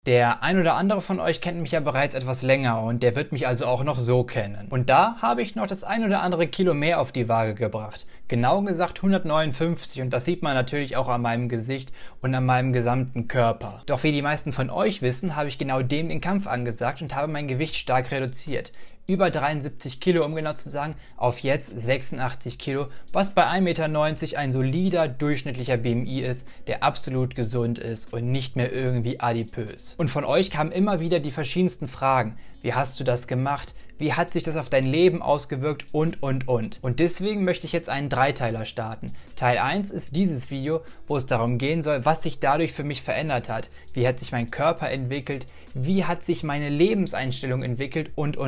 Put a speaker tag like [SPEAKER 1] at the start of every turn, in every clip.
[SPEAKER 1] Der ein oder andere von euch kennt mich ja bereits etwas länger und der wird mich also auch noch so kennen. Und da habe ich noch das ein oder andere Kilo mehr auf die Waage gebracht. Genau gesagt 159 und das sieht man natürlich auch an meinem Gesicht und an meinem gesamten Körper. Doch wie die meisten von euch wissen, habe ich genau dem den Kampf angesagt und habe mein Gewicht stark reduziert. Über 73 Kilo, um genau zu sagen, auf jetzt 86 Kilo, was bei 1,90 Meter ein solider, durchschnittlicher BMI ist, der absolut gesund ist und nicht mehr irgendwie adipös. Und von euch kamen immer wieder die verschiedensten Fragen. Wie hast du das gemacht? Wie hat sich das auf dein Leben ausgewirkt? Und. Und deswegen möchte ich jetzt einen Dreiteiler starten. Teil 1 ist dieses Video, wo es darum gehen soll, was sich dadurch für mich verändert hat. Wie hat sich mein Körper entwickelt? Wie hat sich meine Lebenseinstellung entwickelt? Und.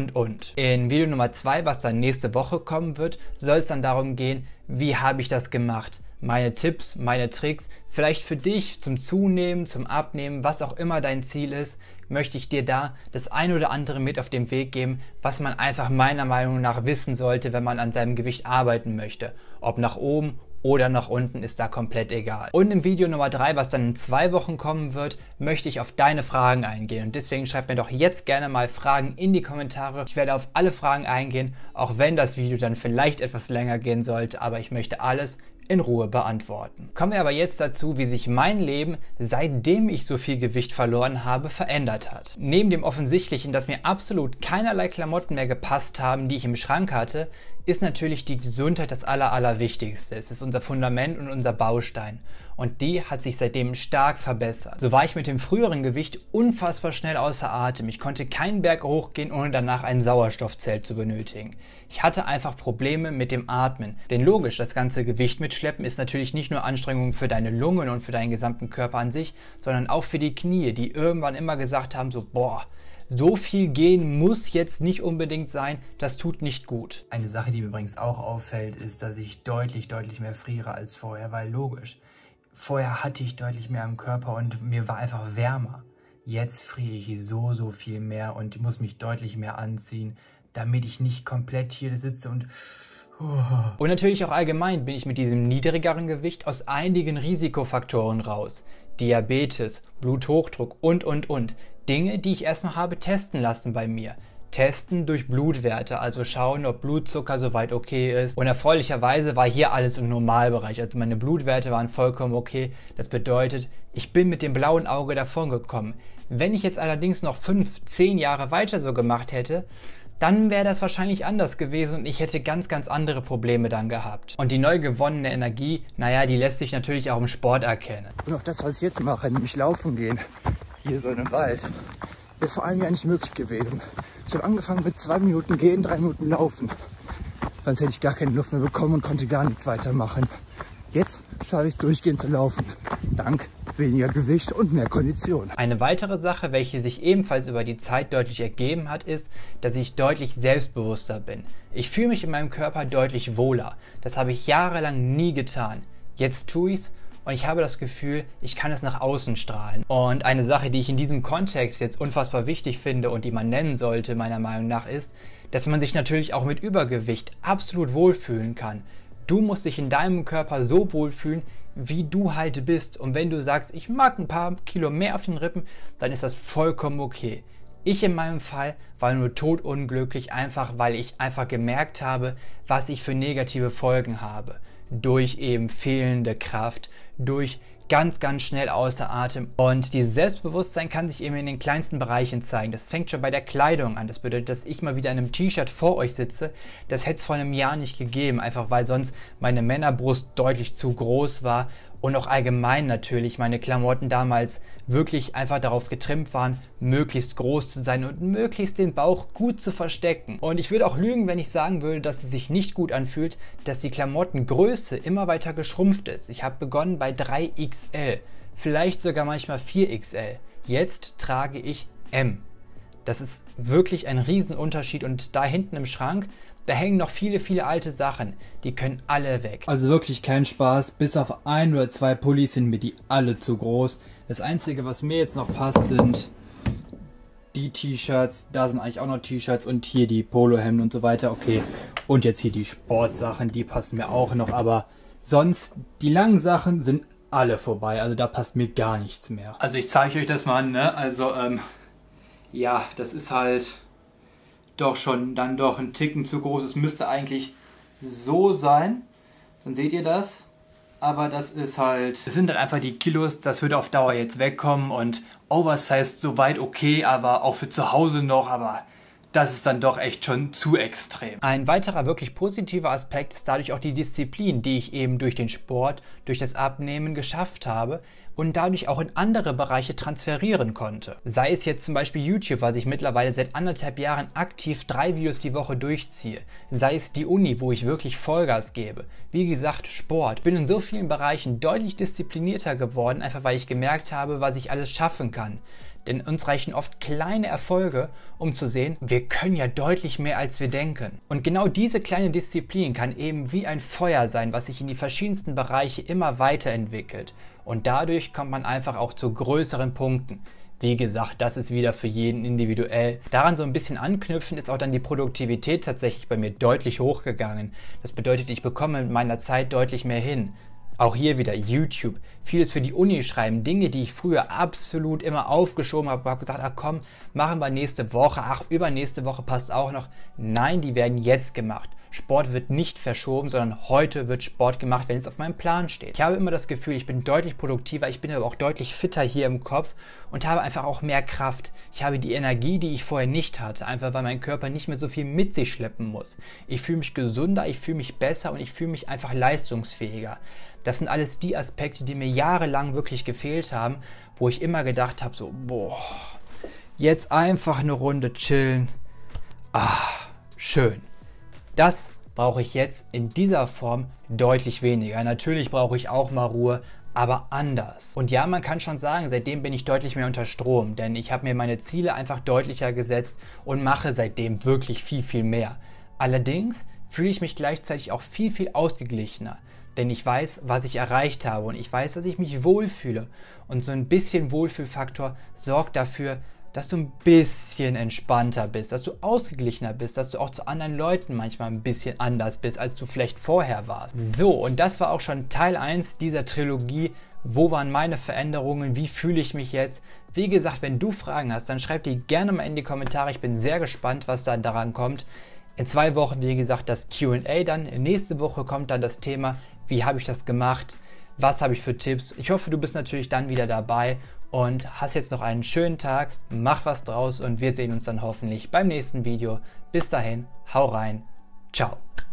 [SPEAKER 1] In Video Nummer 2, was dann nächste Woche kommen wird, soll es dann darum gehen, wie habe ich das gemacht? Meine Tipps, meine Tricks, vielleicht für dich zum Zunehmen, zum Abnehmen, was auch immer dein Ziel ist, möchte ich dir da das ein oder andere mit auf den Weg geben, was man einfach meiner Meinung nach wissen sollte, wenn man an seinem Gewicht arbeiten möchte. Ob nach oben oder nach unten, ist da komplett egal. Und im Video Nummer 3, was dann in 2 Wochen kommen wird, möchte ich auf deine Fragen eingehen. Und deswegen schreib mir doch jetzt gerne mal Fragen in die Kommentare. Ich werde auf alle Fragen eingehen, auch wenn das Video dann vielleicht etwas länger gehen sollte, aber ich möchte alles in Ruhe beantworten. Kommen wir aber jetzt dazu, wie sich mein Leben, seitdem ich so viel Gewicht verloren habe, verändert hat. Neben dem Offensichtlichen, dass mir absolut keinerlei Klamotten mehr gepasst haben, die ich im Schrank hatte, ist natürlich die Gesundheit das Allerwichtigste. Es ist unser Fundament und unser Baustein. Und die hat sich seitdem stark verbessert. So war ich mit dem früheren Gewicht unfassbar schnell außer Atem. Ich konnte keinen Berg hochgehen, ohne danach ein Sauerstoffzelt zu benötigen. Ich hatte einfach Probleme mit dem Atmen. Denn logisch, das ganze Gewicht mitschleppen ist natürlich nicht nur Anstrengung für deine Lungen und für deinen gesamten Körper an sich, sondern auch für die Knie, die irgendwann immer gesagt haben, so boah, so viel gehen muss jetzt nicht unbedingt sein, das tut nicht gut. Eine Sache, die mir übrigens auch auffällt, ist, dass ich deutlich mehr friere als vorher, weil logisch, vorher hatte ich deutlich mehr am Körper und mir war einfach wärmer. Jetzt friere ich so viel mehr und muss mich deutlich mehr anziehen, damit ich nicht komplett hier sitze und natürlich auch allgemein bin ich mit diesem niedrigeren Gewicht aus einigen Risikofaktoren raus. Diabetes, Bluthochdruck und. Dinge, die ich erstmal habe testen lassen bei mir. Testen durch Blutwerte, also schauen, ob Blutzucker soweit okay ist. Und erfreulicherweise war hier alles im Normalbereich. Also meine Blutwerte waren vollkommen okay. Das bedeutet, ich bin mit dem blauen Auge davon gekommen. Wenn ich jetzt allerdings noch 5, 10 Jahre weiter so gemacht hätte, dann wäre das wahrscheinlich anders gewesen und ich hätte ganz andere Probleme dann gehabt. Und die neu gewonnene Energie, naja, die lässt sich natürlich auch im Sport erkennen.
[SPEAKER 2] Und auch das, was ich jetzt mache, nämlich laufen gehen, hier so in einem Wald, wäre vor allem ja nicht möglich gewesen. Ich habe angefangen mit 2 Minuten gehen, 3 Minuten laufen. Sonst hätte ich gar keine Luft mehr bekommen und konnte gar nichts weitermachen. Jetzt schaffe ich es durchgehend zu laufen. Dank weniger Gewicht und mehr Kondition.
[SPEAKER 1] Eine weitere Sache, welche sich ebenfalls über die Zeit deutlich ergeben hat, ist, dass ich deutlich selbstbewusster bin. Ich fühle mich in meinem Körper deutlich wohler. Das habe ich jahrelang nie getan. Jetzt tue ich's. Und ich habe das Gefühl, ich kann es nach außen strahlen. Und eine Sache, die ich in diesem Kontext jetzt unfassbar wichtig finde und die man nennen sollte, meiner Meinung nach, ist, dass man sich natürlich auch mit Übergewicht absolut wohlfühlen kann. Du musst dich in deinem Körper so wohlfühlen, wie du halt bist. Und wenn du sagst, ich mag ein paar Kilo mehr auf den Rippen, dann ist das vollkommen okay. Ich in meinem Fall war nur todunglücklich, einfach weil ich einfach gemerkt habe, was ich für negative Folgen habe. Durch eben fehlende Kraft, durch ganz schnell außer Atem. Und dieses Selbstbewusstsein kann sich eben in den kleinsten Bereichen zeigen. Das fängt schon bei der Kleidung an. Das bedeutet, dass ich mal wieder in einem T-Shirt vor euch sitze. Das hätte es vor einem Jahr nicht gegeben, einfach weil sonst meine Männerbrust deutlich zu groß war. Und auch allgemein natürlich meine Klamotten damals wirklich einfach darauf getrimmt waren, möglichst groß zu sein und möglichst den Bauch gut zu verstecken. Und ich würde auch lügen, wenn ich sagen würde, dass es sich nicht gut anfühlt, dass die Klamottengröße immer weiter geschrumpft ist. Ich habe begonnen bei 3XL, vielleicht sogar manchmal 4XL. Jetzt trage ich M. Das ist wirklich ein Riesenunterschied und da hinten im Schrank, da hängen noch viele alte Sachen. Die können alle weg.
[SPEAKER 3] Also wirklich kein Spaß. Bis auf 1 oder 2 Pullis sind mir die alle zu groß. Das Einzige, was mir jetzt noch passt, sind die T-Shirts. Da sind eigentlich auch noch T-Shirts und hier die Polohemden und so weiter. Okay. Und jetzt hier die Sportsachen, die passen mir auch noch. Aber sonst, die langen Sachen sind alle vorbei. Also da passt mir gar nichts mehr. Also ich zeige euch das mal an, ne? Also, ja, das ist halt doch schon dann doch ein Ticken zu groß. Es müsste eigentlich so sein. Dann seht ihr das. Aber das ist halt... Es sind dann einfach die Kilos, das würde auf Dauer jetzt wegkommen. Und Oversized soweit okay, aber auch für zu Hause noch, aber... Das ist dann doch echt schon zu extrem.
[SPEAKER 1] Ein weiterer wirklich positiver Aspekt ist dadurch auch die Disziplin, die ich eben durch den Sport, durch das Abnehmen geschafft habe und dadurch auch in andere Bereiche transferieren konnte. Sei es jetzt zum Beispiel YouTube, was ich mittlerweile seit 1,5 Jahren aktiv 3 Videos die Woche durchziehe. Sei es die Uni, wo ich wirklich Vollgas gebe. Wie gesagt, Sport. Ich bin in so vielen Bereichen deutlich disziplinierter geworden, einfach weil ich gemerkt habe, was ich alles schaffen kann. Denn uns reichen oft kleine Erfolge, um zu sehen, wir können ja deutlich mehr, als wir denken. Und genau diese kleine Disziplin kann eben wie ein Feuer sein, was sich in die verschiedensten Bereiche immer weiterentwickelt. Und dadurch kommt man einfach auch zu größeren Punkten. Wie gesagt, das ist wieder für jeden individuell. Daran so ein bisschen anknüpfen ist auch dann die Produktivität tatsächlich bei mir deutlich hochgegangen. Das bedeutet, ich bekomme mit meiner Zeit deutlich mehr hin. Auch hier wieder YouTube, vieles für die Uni schreiben, Dinge, die ich früher absolut immer aufgeschoben habe, habe gesagt, ach komm, machen wir nächste Woche, ach übernächste Woche passt auch noch. Nein, die werden jetzt gemacht. Sport wird nicht verschoben, sondern heute wird Sport gemacht, wenn es auf meinem Plan steht. Ich habe immer das Gefühl, ich bin deutlich produktiver, ich bin aber auch deutlich fitter hier im Kopf und habe einfach auch mehr Kraft. Ich habe die Energie, die ich vorher nicht hatte, einfach weil mein Körper nicht mehr so viel mit sich schleppen muss. Ich fühle mich gesünder, ich fühle mich besser und ich fühle mich einfach leistungsfähiger. Das sind alles die Aspekte, die mir jahrelang wirklich gefehlt haben, wo ich immer gedacht habe, so, boah, jetzt einfach eine Runde chillen. Ah, schön. Das brauche ich jetzt in dieser Form deutlich weniger. Natürlich brauche ich auch mal Ruhe, aber anders. Und ja, man kann schon sagen, seitdem bin ich deutlich mehr unter Strom, denn ich habe mir meine Ziele einfach deutlicher gesetzt und mache seitdem wirklich viel, viel mehr. Allerdings fühle ich mich gleichzeitig auch viel, viel ausgeglichener. Denn ich weiß, was ich erreicht habe und ich weiß, dass ich mich wohlfühle. Und so ein bisschen Wohlfühlfaktor sorgt dafür, dass du ein bisschen entspannter bist, dass du ausgeglichener bist, dass du auch zu anderen Leuten manchmal ein bisschen anders bist, als du vielleicht vorher warst. So, und das war auch schon Teil 1 dieser Trilogie. Wo waren meine Veränderungen? Wie fühle ich mich jetzt? Wie gesagt, wenn du Fragen hast, dann schreib die gerne mal in die Kommentare. Ich bin sehr gespannt, was da daran kommt. In 2 Wochen, wie gesagt, das Q&A dann. Nächste Woche kommt dann das Thema, wie habe ich das gemacht? Was habe ich für Tipps? Ich hoffe, du bist natürlich dann wieder dabei und hast jetzt noch einen schönen Tag. Mach was draus und wir sehen uns dann hoffentlich beim nächsten Video. Bis dahin, hau rein. Ciao.